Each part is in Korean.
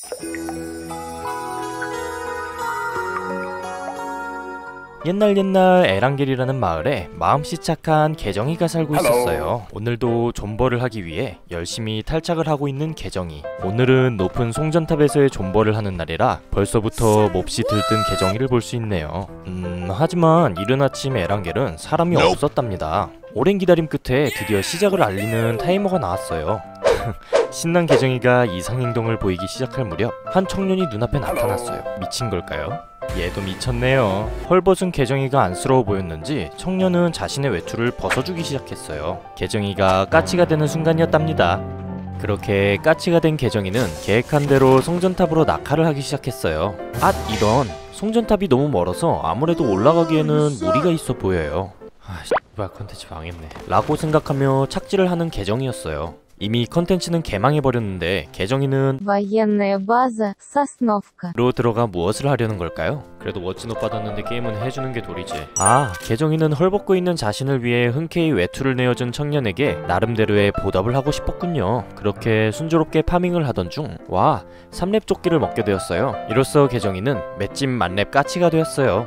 옛날 에란겔이라는 마을에 마음씨 착한 개정이가 살고 있었어요. 오늘도 존버를 하기 위해 열심히 탈착을 하고 있는 개정이. 오늘은 높은 송전탑에서의 존버를 하는 날이라 벌써부터 몹시 들뜬 개정이를 볼 수 있네요. 하지만 이른 아침 에란겔은 사람이 없었답니다. 오랜 기다림 끝에 드디어 시작을 알리는 타이머가 나왔어요. 신난 개정이가 이상행동을 보이기 시작할 무렵 한 청년이 눈앞에 나타났어요. 미친 걸까요? 얘도 미쳤네요. 헐벗은 개정이가 안쓰러워 보였는지 청년은 자신의 외투를 벗어주기 시작했어요. 개정이가 까치가 되는 순간이었답니다. 그렇게 까치가 된 개정이는 계획한 대로 송전탑으로 낙하를 하기 시작했어요. 이런 송전탑이 너무 멀어서 아무래도 올라가기에는 무리가 있어 보여요. 씨발 컨텐츠 망했네 라고 생각하며 착지를 하는 개정이었어요. 이미 컨텐츠는 개망해버렸는데 개정이는 военная база Сосновка 로 들어가 무엇을 하려는 걸까요? 그래도 멋진 옷 받았는데 게임은 해주는 게 도리지. 개정이는 헐벗고 있는 자신을 위해 흔쾌히 외투를 내어준 청년에게 나름대로의 보답을 하고 싶었군요. 그렇게 순조롭게 파밍을 하던 중 3렙 조끼를 먹게 되었어요. 이로써 개정이는 맷집 만렙 까치가 되었어요.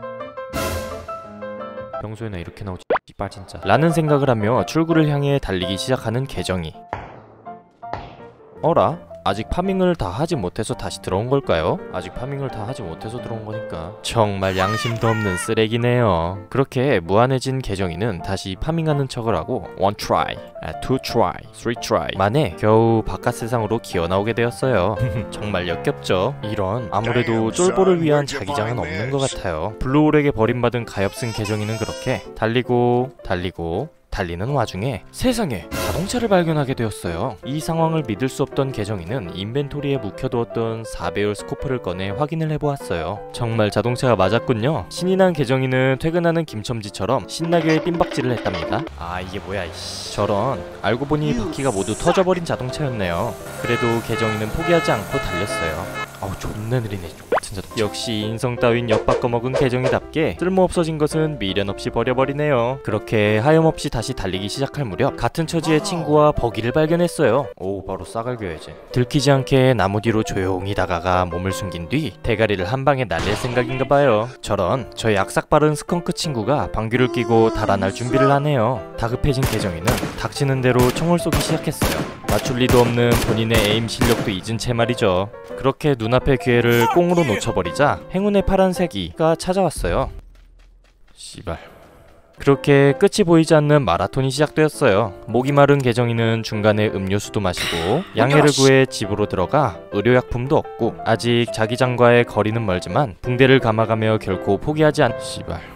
평소에나 이렇게 나오지 씨발 진짜 라는 생각을 하며 출구를 향해 달리기 시작하는 개정이. 어라? 아직 파밍을 다 하지 못해서 다시 들어온 걸까요? 아직 파밍을 다 하지 못해서 들어온 거니까. 정말 양심도 없는 쓰레기네요. 그렇게 무한해진 개정이는 다시 파밍하는 척을 하고 1 try, 2 try, 3 try 만에 겨우 바깥 세상으로 기어나오게 되었어요. 정말 역겹죠? 이런 아무래도 쫄보를 위한 자기장은 없는 것 같아요. 블루홀에게 버림받은 가엾은 개정이는 그렇게 달리는 와중에 세상에 자동차를 발견하게 되었어요. 이 상황을 믿을 수 없던 개정이는 인벤토리에 묵혀두었던 4배율 스코프를 꺼내 확인을 해보았어요. 정말 자동차가 맞았군요. 신이 난 개정이는 퇴근하는 김첨지처럼 신나게 뜀박질을 했답니다. 이게 뭐야 이씨. 저런, 알고 보니 바퀴가 모두 터져버린 자동차였네요. 그래도 개정이는 포기하지 않고 달렸어요. 존나 느리네 진짜. 역시 인성 따윈 엿바꿔먹은 개정이답게 쓸모없어진 것은 미련 없이 버려버리네요. 그렇게 하염없이 다시 달리기 시작할 무렵 같은 처지의 친구와 버기를 발견했어요. 바로 싸갈겨야지. 들키지 않게 나무 뒤로 조용히 다가가 몸을 숨긴 뒤 대가리를 한 방에 날릴 생각인가봐요. 저런, 저의 악삭빠른 스컹크 친구가 방귀를 뀌고 달아날 준비를 하네요. 다급해진 개정이는 닥치는 대로 총을 쏘기 시작했어요. 맞출 리도 없는 본인의 에임 실력도 잊은 채 말이죠. 그렇게 눈앞의 기회를 꽁으로 놓쳐버리자 행운의 파란색이가 찾아왔어요. 씨발. 그렇게 끝이 보이지 않는 마라톤이 시작되었어요. 목이 마른 개정이는 중간에 음료수도 마시고 양해를 구해 집으로 들어가 의료약품도 얻고 아직 자기장과의 거리는 멀지만 붕대를 감아가며 결코 포기하지 않... 씨발.